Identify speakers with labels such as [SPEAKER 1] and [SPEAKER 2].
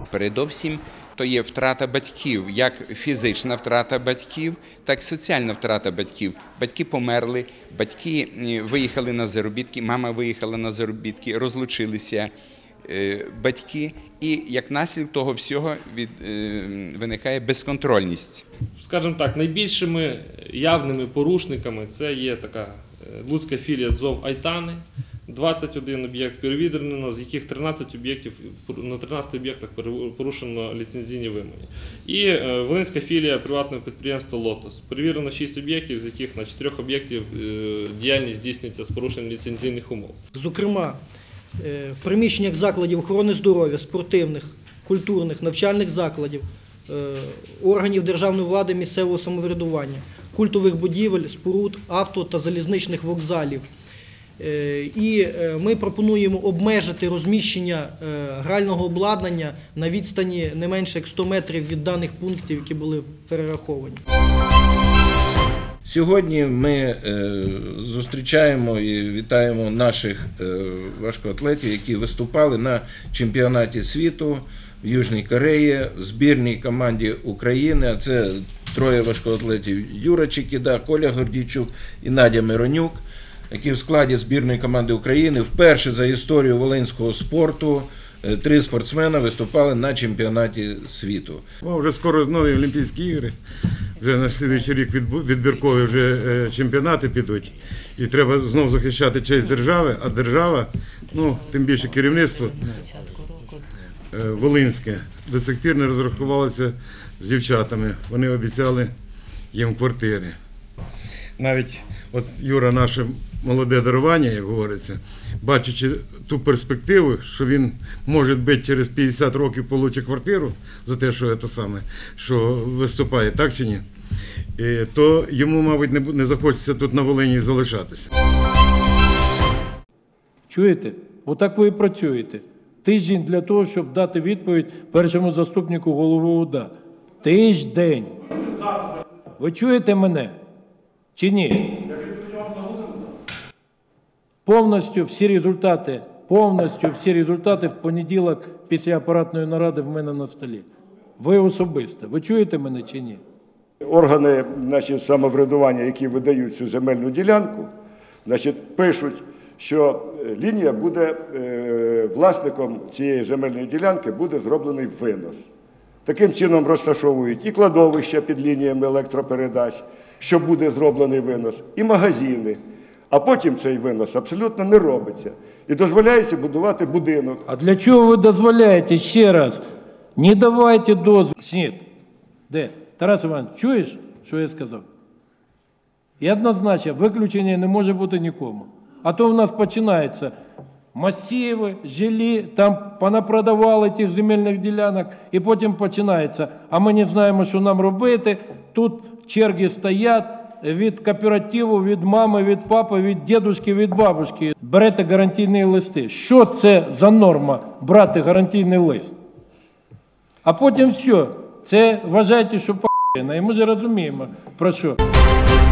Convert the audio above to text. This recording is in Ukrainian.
[SPEAKER 1] Передовсім, то є втрата батьків, як фізична втрата батьків, так і соціальна втрата батьків. Батьки померли, батьки виїхали на заробітки, мама виїхала на заробітки, розлучилися батьки, і як наслідок того всього виникає безконтрольність.
[SPEAKER 2] Скажімо так, найбільшими явними порушниками це є така луцька філія ТзОВ «Айтани». 21 об'єкт перевірено, з яких 13 об'єктів, на 13 об'єктах порушено ліцензійні вимоги. І волинська філія приватного підприємства «Лотос». Перевірено 6 об'єктів, з яких на 4 об'єктів діяльність здійснюється з порушенням ліцензійних умов.
[SPEAKER 3] Зокрема, в приміщеннях закладів охорони здоров'я, спортивних, культурних, навчальних закладів, органів державної влади, місцевого самоврядування, культових будівель, споруд, авто та залізничних вокзалів. І ми пропонуємо обмежити розміщення грального обладнання на відстані не менше як 100 метрів від даних пунктів, які були перераховані.
[SPEAKER 4] Сьогодні ми зустрічаємо і вітаємо наших важкоатлетів, які виступали на чемпіонаті світу в Южній Кореї, в збірній команді України, а це 3 важкоатлетів: Юра Чекіда, Коля Гордійчук і Надя Миронюк, які в складі збірної команди України вперше за історію волинського спорту 3 спортсмена виступали на чемпіонаті світу.
[SPEAKER 5] Вже скоро нові Олімпійські ігри, вже на наступний рік відбіркові вже чемпіонати підуть. І треба знову захищати честь держави, а держава, тим більше керівництво волинське, до цих пір не розрахувалося з дівчатами. Вони обіцяли їм квартири. Навіть от Юра, наше молоде дарування, як говориться, бачачи ту перспективу, що він, може бути, через 50 років отримає квартиру за те, що виступає, так чи ні, то йому, мабуть, не захочеться тут на Волині залишатися.
[SPEAKER 6] Чуєте? Отак ви і працюєте. Тиждень для того, щоб дати відповідь першому заступнику голови ОДА. Тиждень. Ви чуєте мене? Чи ні? Повністю всі результати в понеділок після апаратної наради в мене на столі. Ви особисто. Ви чуєте мене чи ні?
[SPEAKER 7] Органи, самоврядування, які видають цю земельну ділянку, пишуть, що лінія буде, власником цієї земельної ділянки буде зроблений винос. Таким чином розташовують і кладовища під лініями електропередач, що буде зроблений винос, і магазини. А потім цей винос абсолютно не робиться. І дозволяється будувати будинок.
[SPEAKER 6] А для чого ви дозволяєте, ще раз, не давайте дозвіл. Снід, де? Тарас Іванович, чуєш, що я сказав? І однозначно, виключення не може бути нікому. А то в нас починається масиви, жилі, там понапродавали тих земельних ділянок, і потім починається, а ми не знаємо, що нам робити, тут черги стоять, від кооперативу, від мами, від папи, від дідушки, від бабушки. Берете гарантійні листи. Що це за норма брати гарантійний лист? А потім все. Це вважайте, що п***єна. І ми ж розуміємо, про що.